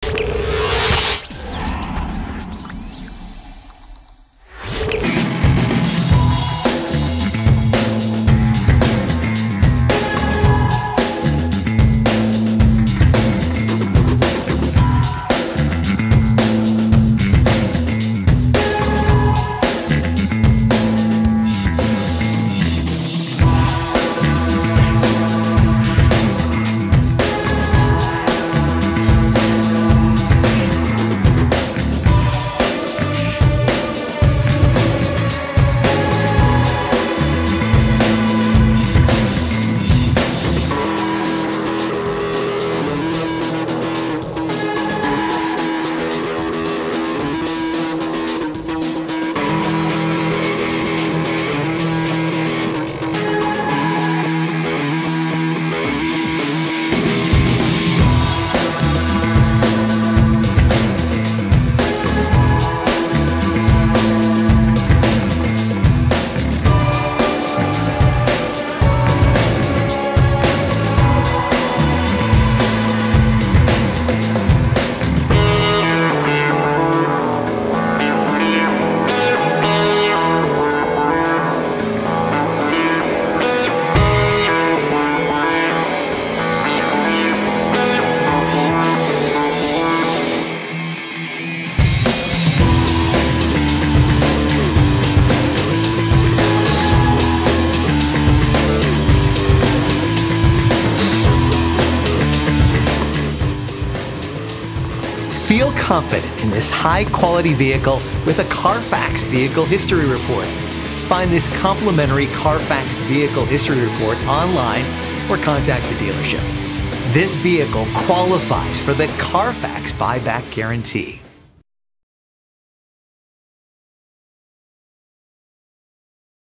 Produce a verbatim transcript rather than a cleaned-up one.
Feel confident in this high-quality vehicle with a Carfax Vehicle History Report. Find this complimentary Carfax Vehicle History Report online or contact the dealership. This vehicle qualifies for the Carfax Buyback Guarantee.